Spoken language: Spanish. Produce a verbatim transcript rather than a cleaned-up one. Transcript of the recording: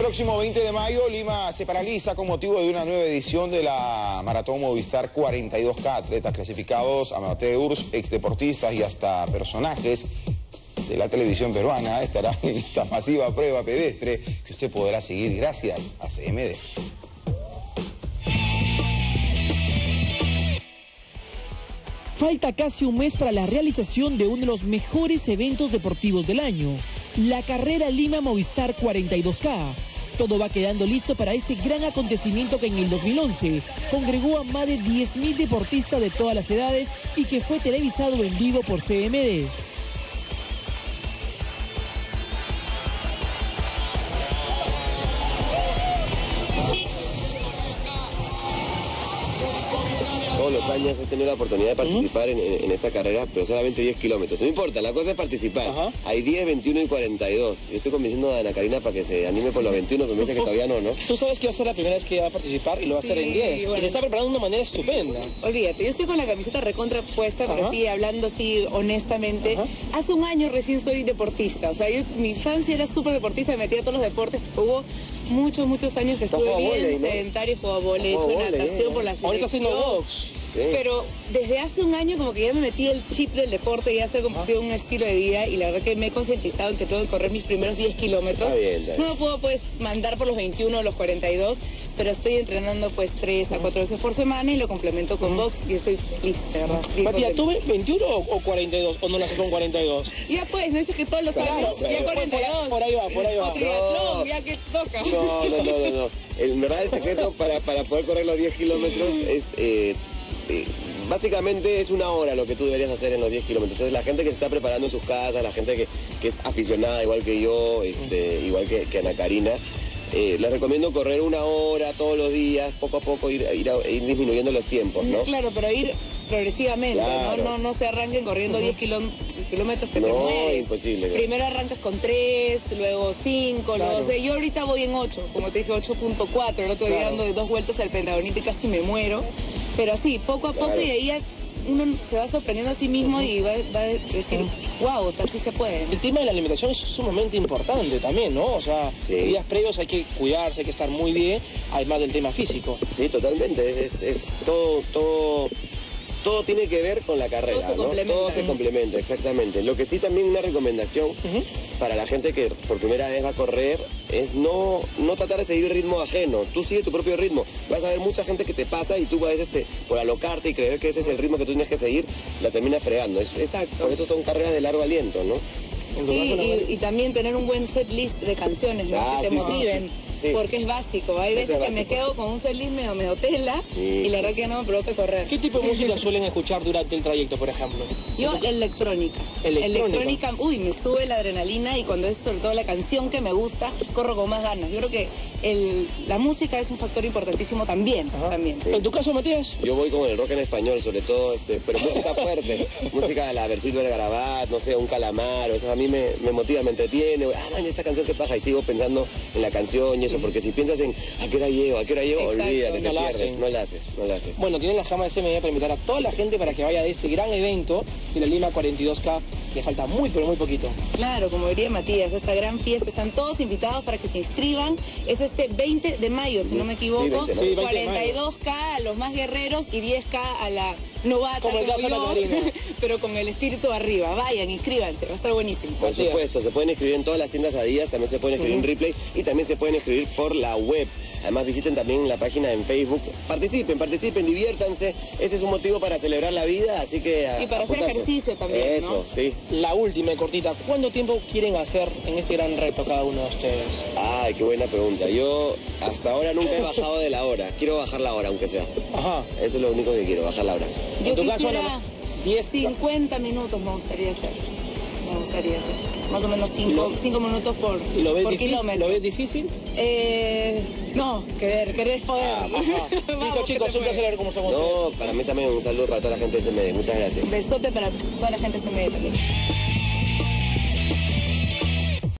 próximo veinte de mayo, Lima se paraliza con motivo de una nueva edición de la Maratón Movistar cuarenta y dos K. Atletas clasificados, amateurs, exdeportistas y hasta personajes de la televisión peruana estarán en esta masiva prueba pedestre que usted podrá seguir gracias a C M D. Falta casi un mes para la realización de uno de los mejores eventos deportivos del año, la carrera Lima Movistar cuarenta y dos K. Todo va quedando listo para este gran acontecimiento que en el dos mil once congregó a más de diez mil deportistas de todas las edades y que fue televisado en vivo por C M D. Todos los años he tenido la oportunidad de participar uh-huh. en, en esta carrera, pero solamente diez kilómetros. No importa, la cosa es participar. Uh-huh. Hay diez, veintiuno y cuarenta y dos. Yo estoy convenciendo a Ana Karina para que se anime por los veintiuno, pero me dice que todavía no, ¿no? Tú sabes que va a ser la primera vez que va a participar y lo va sí, a hacer en diez. Bueno. Y se está preparando de una manera estupenda. Olvídate, yo estoy con la camiseta recontra puesta, pero uh-huh. sí, hablando así honestamente. Uh-huh. Hace un año recién soy deportista. O sea, yo, mi infancia era súper deportista, me metía a todos los deportes. Hubo muchos, muchos años que estuve bien volei, ¿no? sedentario, jugaba volei, he hecho natación por la selección. Ahorita haciendo box. Sí. Pero desde hace un año como que ya me metí el chip del deporte y ya se ha convertido en un estilo de vida y la verdad que me he concientizado en que tengo que correr mis primeros diez kilómetros. Está bien, está bien. No me puedo pues mandar por los veintiuno o los cuarenta y dos, pero estoy entrenando pues tres a cuatro veces por semana y lo complemento con box y estoy feliz, de verdad. Matías, ¿tú veintiuno o cuarenta y dos o no lo haces con cuarenta y dos? Ya pues, no dices que todos los claro, años, claro, ya cuarenta y dos. Por ahí va, por ahí va. O triatlón, no. ya que toca. No, no, no, no. no. En verdad el secreto para, para poder correr los diez kilómetros es... Eh, eh, básicamente es una hora lo que tú deberías hacer en los diez kilómetros. Entonces la gente que se está preparando en sus casas, la gente que, que es aficionada igual que yo, este, igual que, que Ana Karina, eh, les recomiendo correr una hora todos los días, poco a poco ir, ir, ir disminuyendo los tiempos, ¿no? Claro, pero ir progresivamente, claro. ¿no? No, no se arranquen corriendo uh-huh. diez kilómetros que no, te mueres. Imposible. Primero arrancas con tres, luego cinco, claro. luego seis. Yo ahorita voy en ocho, como te dije, ocho punto cuatro. El otro día claro. dando de dos vueltas al pentagonito y casi me muero. Pero así, poco a poco claro. y ahí ya uno se va sorprendiendo a sí mismo uh-huh. y va, va a decir, wow, o sea, sí se puede. El tema de la alimentación es sumamente importante también, ¿no? O sea, sí. días previos hay que cuidarse, hay que estar muy bien, además del tema físico. Sí, totalmente. Es, es todo, todo, todo tiene que ver con la carrera, todo se ¿no? complementa. Todo se complementa, exactamente. Lo que sí también una recomendación uh-huh. para la gente que por primera vez va a correr es no, no tratar de seguir el ritmo ajeno. Tú sigue tu propio ritmo. Vas a ver mucha gente que te pasa y tú a veces te, por alocarte y creer que ese es el ritmo que tú tienes que seguir, la terminas fregando. Es, es, por eso son carreras de largo aliento, ¿no? Sí, y, y también tener un buen set list de canciones, ¿no? Ah, que te sí, motiven. Sí, sí. Porque es básico. Hay veces que me quedo con un setlist medio, medio tela sí. y la verdad que no me provoca correr. ¿Qué tipo de música suelen escuchar durante el trayecto, por ejemplo? Yo electrónica. electrónica. Electrónica, uy, me sube la adrenalina y cuando es sobre todo la canción que me gusta, corro con más ganas. Yo creo que el, la música es un factor importantísimo también. también. Sí. ¿En tu caso, Matías? Yo voy con el rock en español, sobre todo, este, pero música fuerte. música de la versión de Garabat, no sé, un Calamar, o sea, a mí me, me motiva, me entretiene. Ah, man, esta canción que pasa y sigo pensando en la canción y eso, porque si piensas en a qué hora llego, a qué hora llego, Exacto. olvídate, no te la pierdes, hacen. no la haces, no la haces. Bueno, tienen las cámaras de C M D para invitar a toda la gente para que vaya a este gran evento de la Lima cuarenta y dos K, que falta muy, pero muy poquito. Claro, como diría Matías, esta gran fiesta, están todos invitados para que se inscriban. Es este veinte de mayo, si no me equivoco, sí, cuarenta y dos K a los más guerreros y diez K a la novata, como, el como yo, pero con el espíritu arriba. Vayan, inscríbanse, va a estar buenísimo. Por supuesto, se pueden inscribir en todas las tiendas Adidas, también se pueden inscribir uh-huh. en Replay y también se pueden inscribir por la web. Además visiten también la página en Facebook. Participen, participen, diviértanse. Ese es un motivo para celebrar la vida, así que y para apuntarse. hacer ejercicio también, Eso, ¿no? sí. La última y cortita, ¿cuánto tiempo quieren hacer en este gran reto cada uno de ustedes? Ay, qué buena pregunta. Yo hasta ahora nunca he bajado de la hora. Quiero bajar la hora, aunque sea. Ajá. Eso es lo único que quiero, bajar la hora. Yo en tu quisiera caso, diez, cincuenta minutos me gustaría hacer. Me gustaría hacer. Más o menos cinco minutos por, ¿Y lo ves por difícil? kilómetro. ¿Lo ves difícil? Eh, no, querer, querer es poder. Ah, listo, chicos, un placer ver cómo somos. No, para mí también un saludo para toda la gente de C M D. Muchas gracias. Besote para toda la gente de C M D también.